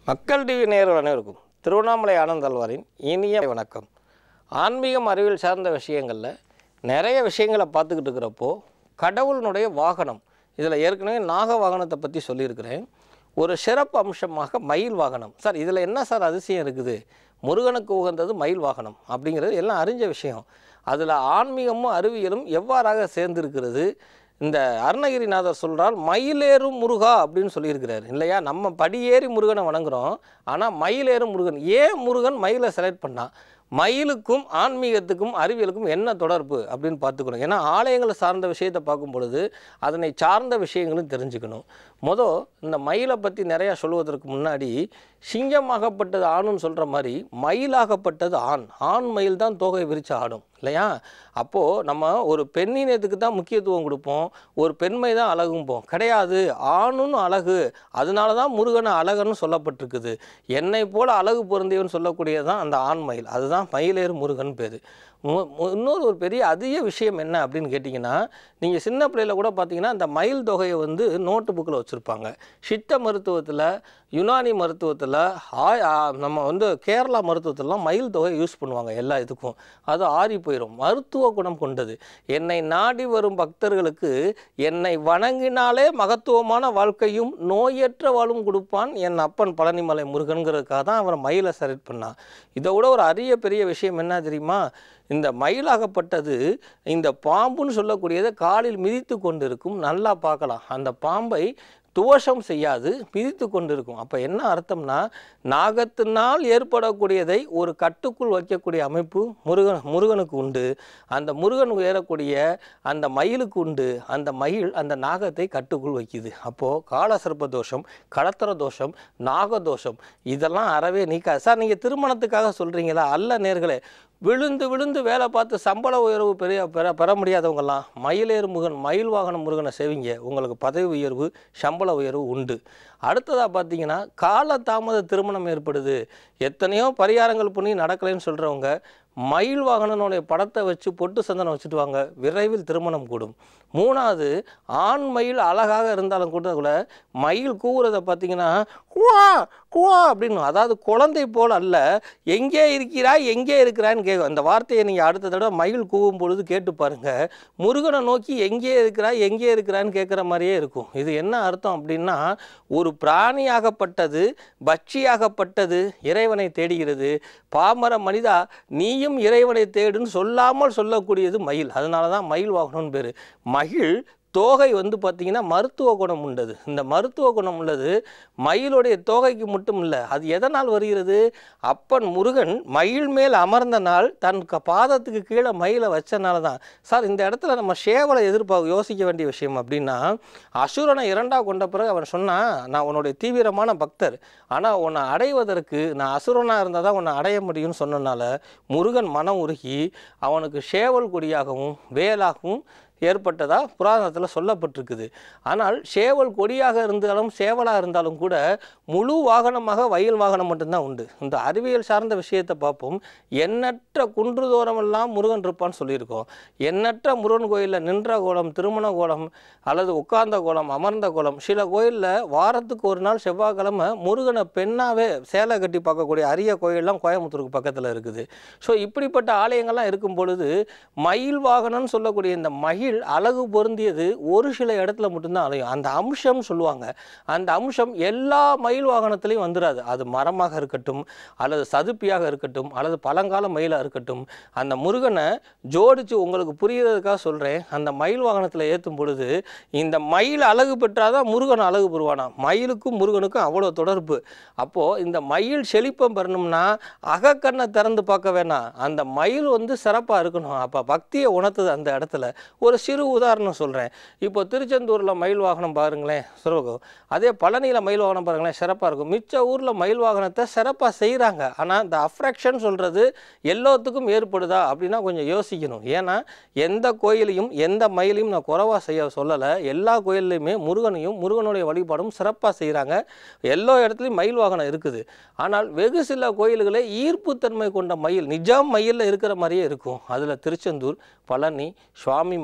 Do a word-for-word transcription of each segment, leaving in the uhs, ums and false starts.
மக்கள் டிவி நேயர்கள் அனைவருக்கும் திருவண்ணாமலை ஆனந்தல்வாரின் இனிய வணக்கம். ஆன்மீகம் அறிவியல் சார்ந்த விஷயங்களில் நிறைய விஷயங்களை பார்த்துக்கிட்டு இருக்கிறப்போ கடவுளினுடைய வாகனம், இதில் ஏற்கனவே நாக வாகனத்தை பற்றி சொல்லியிருக்கிறேன். ஒரு சிறப்பு அம்சமாக மயில் வாகனம். சார் இதில் என்ன சார் அதிசயம் இருக்குது? முருகனுக்கு உகந்தது மயில் வாகனம் அப்படிங்கிறது எல்லாம் அறிஞ்ச விஷயம். அதில் ஆன்மீகமும் அறிவியலும் எவ்வாறாக சேர்ந்திருக்கிறது? இந்த அருணகிரிநாதர் சொல்கிறால் மயிலேறும் முருகா அப்படின்னு சொல்லியிருக்கிறார் இல்லையா? நம்ம படியேறி முருகனை வணங்குறோம், ஆனால் மயிலேறும் முருகன். ஏன் முருகன் மயிலை செலக்ட் பண்ணா? மயிலுக்கும் ஆன்மீகத்துக்கும் அறிவியலுக்கும் என்ன தொடர்பு அப்படின்னு பார்த்துக்கணும். ஏன்னா ஆலயங்களை சார்ந்த விஷயத்தை பார்க்கும் பொழுது அதனை சார்ந்த விஷயங்களும் தெரிஞ்சுக்கணும். மொதல் இந்த மயிலை பற்றி நிறையா சொல்வதற்கு முன்னாடி, சிங்கமாகப்பட்டது ஆணுன்னு சொல்கிற மாதிரி மயிலாகப்பட்டது ஆண். ஆண் மயில் தான் தோகை விரித்து ஆடும் இல்லையா? அப்போது நம்ம ஒரு பெண்ணினத்துக்கு தான் முக்கியத்துவம் கொடுப்போம், ஒரு பெண்மை தான் அழகும்போம். கிடையாது, ஆணுன்னு அழகு. அதனால தான் முருகனை அழகன்னு சொல்லப்பட்டிருக்குது. என்னை போல் அழகு பொருந்தியவன் சொல்லக்கூடியது தான் அந்த ஆண் மயில். அதுதான் மயிலேறு முருகன் பேர். இன்னொரு ஒரு பெரிய அதிக விஷயம் என்ன அப்படின்னு கேட்டிங்கன்னா, நீங்கள் சின்ன பிள்ளையில் கூட பார்த்தீங்கன்னா அந்த மயில் தொகையை வந்து நோட்டு புக்கில் வச்சுருப்பாங்க. சித்த மருத்துவத்தில், யுனானி மருத்துவத்தில், நம்ம வந்து கேரளா மருத்துவத்திலலாம் மயில் தொகையை யூஸ் பண்ணுவாங்க எல்லா இதுக்கும். அது ஆறி போயிடும். மருத்துவ குணம் கொண்டது. என்னை நாடி வரும் பக்தர்களுக்கு என்னை வணங்கினாலே மகத்துவமான வாழ்க்கையும் நோயற்ற வாழும் கொடுப்பான் என் அப்பன் பழனிமலை முருகன்கிறதுக்காக தான் அவரை மயிலை செலக்ட் பண்ணான். இதை விட ஒரு அரிய பெரிய விஷயம் என்ன தெரியுமா? இந்த மயிலாகப்பட்டது இந்த பாம்புன்னு சொல்லக்கூடியதை காலில் மிதித்து கொண்டு இருக்கும். நல்லா பார்க்கலாம், அந்த பாம்பை துவசம் செய்யாது, மிதித்து கொண்டு இருக்கும். அப்போ என்ன அர்த்தம்னா, நாகத்தினால் ஏற்படக்கூடியதை ஒரு கட்டுக்குள் வைக்கக்கூடிய அமைப்பு முருகன் முருகனுக்கு உண்டு. அந்த முருகன் ஏறக்கூடிய அந்த மயிலுக்கு உண்டு. அந்த மயில் அந்த நாகத்தை கட்டுக்குள் வைக்குது. அப்போது காலசர்ப்ப தோஷம், கடத்திர தோஷம், நாகதோஷம் இதெல்லாம் அறவே நீக்காது. சார் நீங்கள் திருமணத்துக்காக சொல்கிறீங்களா? அல்ல நேர்களே, விழுந்து விழுந்து வேலை பார்த்து சம்பள உயர்வு பெரிய பெற பெற முடியாதவங்கெல்லாம் மயிலேறு முருகன் மயில் வாகன முருகனை செய்வீங்க, உங்களுக்கு பதவி உயர்வு, சம்பள உயர்வு உண்டு. அடுத்ததாக பார்த்தீங்கன்னா, கால தாமத திருமணம் ஏற்படுது, எத்தனையோ பரிகாரங்கள் பண்ணி நடக்கலைன்னு சொல்கிறவங்க மயில் வாகனனுடைய படத்தை வச்சு பொட்டு சந்தனம் வச்சுட்டு வாங்க, விரைவில் திருமணம் கூடும். மூணாவது, ஆண் மயில் அழகாக இருந்தாலும் கூட கூட மயில் கூவுறதை பார்த்தீங்கன்னா குவா குவா அப்படின்னு, அதாவது குழந்தை போல் அல்ல, எங்கே இருக்கிறாய் எங்கே இருக்கிறான்னு கேட்கும். அந்த வார்த்தையை நீங்கள் அடுத்த தடவை மயில் கூவும் பொழுது கேட்டு பாருங்கள். முருகனை நோக்கி எங்கே இருக்கிறாய் எங்கே இருக்கிறான்னு கேட்குற மாதிரியே இருக்கும். இது என்ன அர்த்தம் அப்படின்னா, ஒரு பிராணியாகப்பட்டது, பட்சியாகப்பட்டது இறைவனை தேடுகிறது. பாமர மனிதா, நீயும் இறைவனை தேடுன்னு சொல்லாமல் சொல்லக்கூடியது மயில். அதனால தான் மயில் வாகனம்னு பேர். மயில் தோகை வந்து பார்த்திங்கன்னா மருத்துவ குணம் உள்ளது. இந்த மருத்துவ குணம் உள்ளது மயிலுடைய தோகைக்கு மட்டும் இல்லை. அது எதனால் வருகிறது? அப்பன் முருகன் மயில் மேல் அமர்ந்த நாள், தன் பாதத்துக்கு கீழே மயிலை வச்சனால தான். சார் இந்த இடத்துல நம்ம சேவலை எதிர்பார்க்க யோசிக்க வேண்டிய விஷயம் அப்படின்னா, அசுரனை இரண்டாக கொண்ட பிறகு அவன் சொன்னான், நான் உன்னுடைய தீவிரமான பக்தர், ஆனால் உன்னை அடைவதற்கு நான் அசுரனாக இருந்தால் தான் உன்னை அடைய முடியும்னு சொன்னனால முருகன் மனம் உருகி அவனுக்கு சேவல் கொடியாகவும் வேலாகவும் ஏற்பட்டதா புராணத்தில் சொல்லப்பட்டிருக்குது. ஆனால் சேவல் கொடியாக இருந்தாலும் சேவலாக இருந்தாலும் கூட முழு வாகனமாக மயில் வாகனம் மட்டும்தான் உண்டு. இந்த அறிவியல் சார்ந்த விஷயத்தை பார்ப்போம். எண்ணற்ற குன்றுதோறமெல்லாம் முருகன் இருப்பான்னு சொல்லியிருக்கோம். எண்ணற்ற முருகன் கோயிலில் நின்ற கோலம், திருமண கோலம், அல்லது உட்கார்ந்த கோலம், அமர்ந்த கோலம். சில கோயிலில் வாரத்துக்கு ஒரு நாள் செவ்வாய்க்கிழமை முருகனை பெண்ணாவே சேலை கட்டி பார்க்கக்கூடிய அரிய கோயிலெலாம் கோயம்புத்தூருக்கு பக்கத்தில் இருக்குது. ஸோ இப்படிப்பட்ட ஆலயங்கள்லாம் இருக்கும் பொழுது மயில் வாகனம்னு சொல்லக்கூடிய இந்த மயில் அழகு பொருந்தியது ஒரு சில இடத்துல மட்டும்தான் அலையும். அந்த அம்சம் சொல்லுவாங்க. அந்த அம்சம் எல்லா மயில் வாகனத்திலையும் வந்துடாது. அது மரமாக இருக்கட்டும், அல்லது சதுப்பியாக இருக்கட்டும், அல்லது பழங்கால மயிலாக இருக்கட்டும், அந்த முருகனை ஜோடிச்சு உங்களுக்கு புரிகிறதுக்காக சொல்கிறேன். அந்த மயில் வாகனத்தில் ஏற்றும் பொழுது இந்த மயில் அழகு பெற்றாதான் முருகன் அழகு பெறுவானா. மயிலுக்கும் முருகனுக்கும் அவ்வளோ தொடர்பு. அப்போது இந்த மயில் செழிப்பம் பெறணும்னா அகக்கண்ணை திறந்து பார்க்க வேணாம், அந்த மயில் வந்து சிறப்பாக இருக்கணும். அப்போ பக்தியை உணர்த்துது அந்த இடத்துல. ஒரு சிறு உதாரணம் சொல்கிறேன். இப்போ திருச்செந்தூரில் மயில் வாகனம் பாருங்களேன், சிறப்பு. அதே பழனியில் மயில் வாகனம் பாருங்களேன், சிறப்பாக இருக்கும். மிச்ச ஊரில் மயில் வாகனத்தை சிறப்பாக செய்கிறாங்க. ஆனால் இந்த அஃப்ராக்ஷன் சொல்கிறது எல்லாத்துக்கும் ஏற்படுதா அப்படின்னா கொஞ்சம் யோசிக்கணும். ஏன்னா எந்த கோயிலையும் எந்த மயிலையும் நான் குறைவாக செய்ய சொல்லலை. எல்லா கோயில்லையுமே முருகனையும் முருகனுடைய வழிபாடும் சிறப்பாக செய்கிறாங்க. எல்லா இடத்துலையும் மயில் வாகனம் இருக்குது. ஆனால் வெகு சில கோயில்களே ஈர்ப்புத்தன்மை கொண்ட மயில், நிஜம் மயிலில் இருக்கிற மாதிரியே இருக்கும். அதில் திருச்செந்தூர், பழனி, சுவாமிமலை,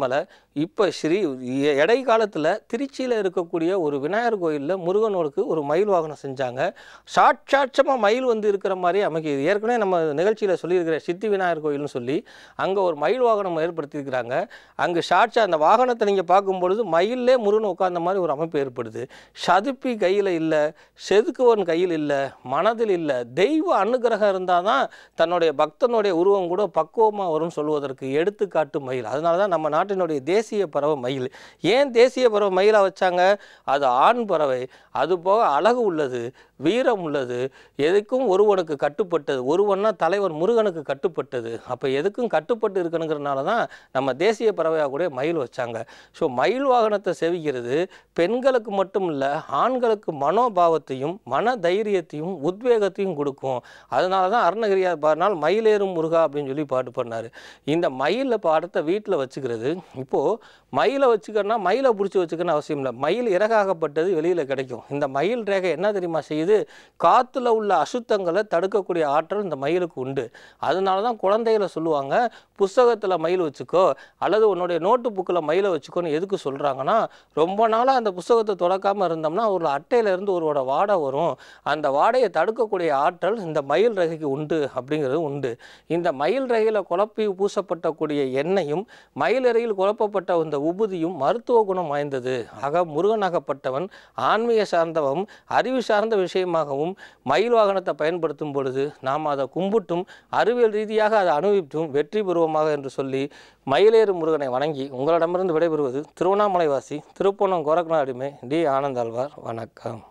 இப்போ ஸ்ரீ இடைக்காலத்தில் திருச்சியில் இருக்கக்கூடிய ஒரு விநாயகர் கோயிலில் முருகனோருக்கு ஒரு மயில் வாகனம் செஞ்சாங்க. சாட்சாட்சமாக மயில் வந்து இருக்கிற மாதிரி அமைக்குது. ஏற்கனவே நம்ம நிகழ்ச்சியில் சொல்லியிருக்கிற சித்தி விநாயகர் கோயில்னு சொல்லி அங்கே ஒரு மயில் வாகனம் ஏற்படுத்தியிருக்கிறாங்க. அங்கே சாட்சா அந்த வாகனத்தை நீங்கள் பார்க்கும்பொழுது மயிலே முருகன் உட்கார்ந்த மாதிரி ஒரு அமைப்பு ஏற்படுது. சதுப்பி கையில் இல்லை, செதுக்குவன் கையில் இல்லை, மனதில் இல்லை, தெய்வ அனுகிரகம் இருந்தால் தான் தன்னுடைய பக்தனுடைய உருவம் கூட பக்குவமாக வரும்னு சொல்வதற்கு எடுத்துக்காட்டு மயில். அதனால தான் நம்ம நாட்டினுடைய தேசிய பறவை மயில். ஏன் தேசிய பறவை மயிலாக வச்சாங்க? அது ஆண் பறவை, அது போக அழகு உள்ளது, வீரம் உள்ளது, எதுக்கும் ஒருவனுக்கு கட்டுப்பட்டது. ஒருவன்னா தலைவர் முருகனுக்கு கட்டுப்பட்டது. அப்போ எதுக்கும் கட்டுப்பட்டு இருக்கணுங்கிறனால தான் நம்ம தேசிய பறவையாக கூட மயில் வச்சாங்க. ஸோ மயில் வாகனத்தை செவிக்கிறது பெண்களுக்கு மட்டும் இல்லை, ஆண்களுக்கு மனோபாவத்தையும் மன தைரியத்தையும் உத்வேகத்தையும் கொடுக்கும். அதனால தான் அருணகிரியார் பாடினால் மயிலேறும் முருகா அப்படின்னு சொல்லி பாட்டு பண்ணார். இந்த மயிலை பாடத்தை வீட்டில் வச்சுக்கிறது. இப்போது மயிலை வச்சுக்கன்னா மயிலை பிடிச்சி வச்சுக்கன்னு அவசியம் இல்லை. மயில் இறகாகப்பட்டது வெளியில் கிடைக்கும். இந்த மயில் ரேகை என்ன தெரியுமா செய்யுது? காற்றுல உள்ள அசுத்தங்களை தடுக்கக்கூடிய ஆற்றல் இந்த மயிலுக்கு உண்டு. அதனால தான் குழந்தைகளை சொல்லுவாங்க, புஸ்தகத்தில் மயில் வச்சுக்கோ அல்லது உன்னுடைய நோட்டு புக்கில் மயிலை வச்சுக்கோன்னு. எதுக்கு சொல்கிறாங்கன்னா, ரொம்ப நாளாக அந்த புஸ்தகத்தை தொடக்காமல் இருந்தோம்னா ஒரு அட்டையிலேருந்து ஒருவோட வாடை வரும். அந்த வாடையை தடுக்கக்கூடிய ஆற்றல் இந்த மயில் ரேகைக்கு உண்டு அப்படிங்கிறது உண்டு. இந்த மயில் ரேகையில் குழப்பி பூசப்பட்டக்கூடிய எண்ணெயும் மயில் இறையில் குழப்பப்பட்ட இந்த உபுதியும் மருத்துவ குணம் வாய்ந்தது. ஆக முருகனாகப்பட்டவன் ஆன்மீக சார்ந்தவும் அறிவு சார்ந்த விஷயமாகவும் மயில் வாகனத்தை பயன்படுத்தும் பொழுது நாம் அதை கும்பிட்டும் அறிவியல் ரீதியாக அதை அனுபவித்தும் வெற்றி பெறுவோமாக என்று சொல்லி மயிலேறு முருகனை வணங்கி உங்களிடமிருந்து விடைபெறுவது திருவண்ணாமலைவாசி திருப்பூணம் கோரக்நாடுமே டி ஆனந்தாழ்வார். வணக்கம்.